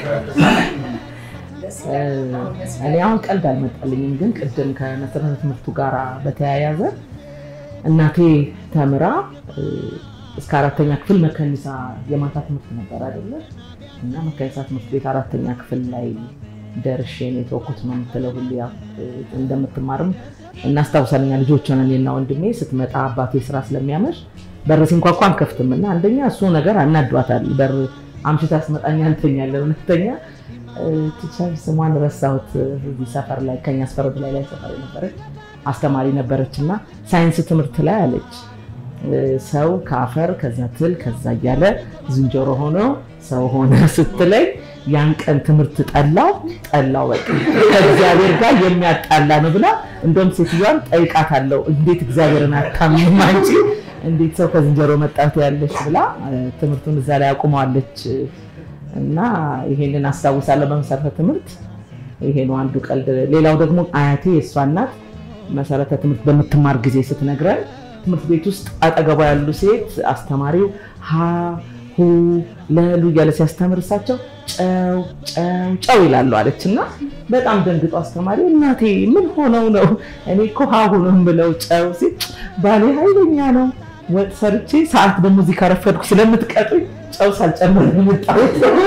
እኔ አሁን ቀልድ አልመጣልኝም ግን ቅድም ከመሰረተ ትምህርቱ ጋር በተያያዘ እናቴ ተምራ እስከ አራተኛ ክፍል መከኒሳ የማታ ትምህርት ነበር አይደለ እና መከኒሳ ትምህርት ቤት አራተኛ ክፍል ላይ ደርሼ ነው የተወኩት ነው የምትለው ሁሉ ያ እንደምትማርም እናስታውሳለኛ ልጆች ሆነን እና ወንድሜ ስትመጣ አባቴ ስራ ስለሚያመሽ በር ሲንኳኳን ከፍትምና አንደኛ እሱ ነገር አናዷታል በር አምሽታ ስመጣኛ እንተኛለን ሁለተኛ ቲቸር ስሟን ረሳሁት እዚህ ሰፈር ላይ ከኛ አስፈረድ ላይ ላይ ሰፈር ነበር አስተማሪ ነበረችና ሳይንስ ትምህርት ላይ አለች ሰው ካፈር ከዛ ትል ከዛ ያለ ዝንጀሮ ሆኖ ሰው ሆነ ስትለይ ያን ቀን ትምህርት ጠላው ጠላው በቃ እግዚአብሔር ጋር የሚያጣላ ነው ብላ እንደም ሴትዮዋን ጠይቃታለሁ እንዴት እግዚአብሔርን አታምንም አንቺ እንዴት ሰው ከዝንጀሮ መጣት ያለሽ ብላ ትምህርቱን እዛ ላይ አቁማለች እና ይሄንን አስተዋውሳለሁ በመሰረተ ትምህርት ይሄ ነው አንዱ ቀልድ ሌላው ደግሞ አያቴ እሷ እናት መሰረተ ትምህርት በመትማር ጊዜ ስትነግረን ትምህርት ቤት ውስጥ አጠገባ ያሉ ሴት አስተማሪው ሀ ሁ ለሉ ያለ ሲያስተምርሳቸው ጨው ጨው ጨው ይላሉ አለችና በጣም ደንግጦ አስተማሪው እናቴ ምን ሆነው ነው እኔ እኮ ሀሁ ነው ብለው ጨው ሲል ባሌ ኃይለኛ ነው ወጥ ሰርቼ ሰዓት በሙዚቃ ረፈድኩ ስለምትቀጡኝ ጨው ሳልጨምር መጣው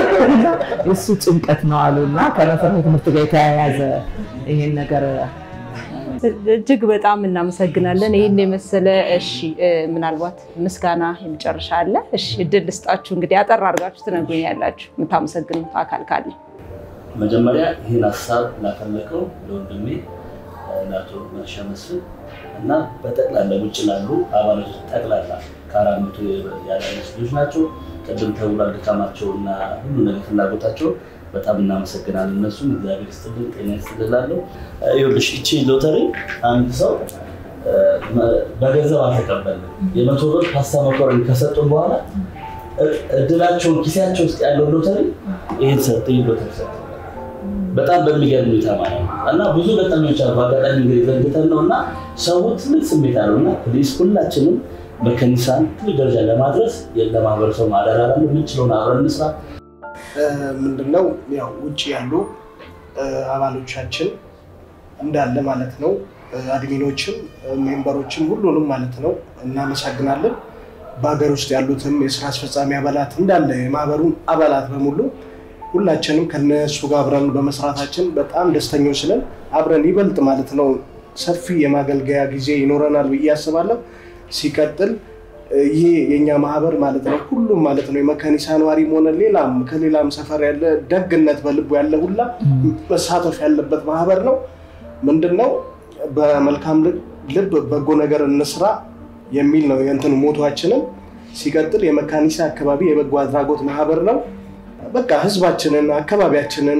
እሱ ጭንቀት ነው አሉና ከመሰረተ ትምህርት ጋር የተያያዘ ይሄን ነገር እጅግ በጣም እናመሰግናለን ይሄን የመሰለ እሺ ምናልባት ምስጋና የመጨረሻ አለ እሺ እድል ልስጣችሁ እንግዲህ አጠር አድርጋችሁ ትነግሩኛላችሁ የምታመሰግኑት አካል ካለ መጀመሪያ ይሄን ሐሳብ ላፈለቀው ለወንድሜ ናቶ ማሻመስል እና በጠቅላላ ውጭ ላሉ አባላቶች ጠቅላላ ካራምቱ ያላነሱ ልጆች ናቸው ቀደም ተውላ ድካማቸውና ሁሉ ነገር ፍላጎታቸው በጣም እናመሰግናለን እነሱም እግዚአብሔር ይስጥልን ጤና ይስጥልላለው ይኸውልሽ እቺ ሎተሪ አንድ ሰው በገንዘብ አልተቀበለም የመቶ ብር ፓስታ መኮረኒ ከሰጡ በኋላ እድላቸውን ኪሳቸው ውስጥ ያለው ሎተሪ ይሄን ሰጠኝ ሎተሪ ሰጠ በጣም በሚገርም ሁኔታ ማለት ነው እና ብዙ ገጠመኞች አሉ ባጋጣሚ እንግዲህ ዘንግተን ነውና ሰው ትልቅ ስሜት አለውና ፕሊስ ሁላችንም በከኒሳን ትልቅ ደረጃ ለማድረስ የለማህበረሰቡ ማደራራሉ ምንችለውን አብረን እንስራ ምንድነው ያው ውጪ ያሉ አባሎቻችን እንዳለ ማለት ነው አድሚኖችም ሜምበሮችም ሁሉንም ማለት ነው እናመሰግናለን በአገር ውስጥ ያሉትም የሥራ አስፈጻሚ አባላት እንዳለ የማህበሩን አባላት በሙሉ ሁላችንም ከነሱ ጋር አብረን በመስራታችን በጣም ደስተኞች ነን አብረን ይበልጥ ማለት ነው ሰፊ የማገልገያ ጊዜ ይኖረናል ብዬ አስባለሁ ሲቀጥል ይሄ የኛ ማህበር ማለት ነው ሁሉም ማለት ነው የመካኒሳ ነዋሪ ሆነ ሌላም ከሌላም ሰፈር ያለ ደግነት በልቡ ያለ ሁላ በሳተፍ ያለበት ማህበር ነው ምንድነው በመልካም ልብ በጎ ነገር እንስራ የሚል ነው የእንትን ሞቷችንን ሲቀጥል የመካኒሳ አካባቢ የበጎ አድራጎት ማህበር ነው በቃ ህዝባችንን አካባቢያችንን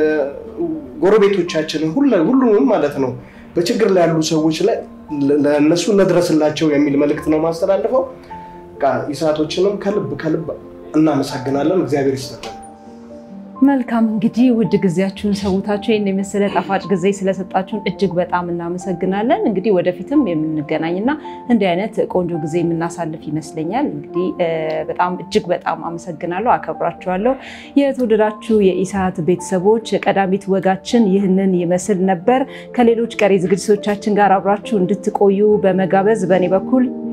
ጎረቤቶቻችንን ሁሉ ሁሉንም ማለት ነው በችግር ላይ ያሉ ሰዎች ላይ ለነሱ ነድረስላቸው የሚል መልእክት ነው ማስተላለፈው ቃ ኢሳቶችንም ከልብ ከልብ እናመሰግናለን እግዚአብሔር ይስጥልን መልካም እንግዲህ ውድ ጊዜያችሁን ሰውታችሁ የኔ መሰለ ጣፋጭ ጊዜ ስለሰጣችሁን እጅግ በጣም እናመሰግናለን እንግዲህ ወደፊትም የምንገናኝና እንደ አይነት ቆንጆ ጊዜ የምናሳልፍ ይመስለኛል እንግዲህ በጣም እጅግ በጣም አመሰግናለሁ አከብራችኋለሁ የተወደዳችሁ የኢሳት ቤተሰቦች ቀዳሚት ወጋችን ይህንን ይመስል ነበር ከሌሎች ቀሪ ዝግጅቶቻችን ጋር አብራችሁ እንድትቆዩ በመጋበዝ በኔ በኩል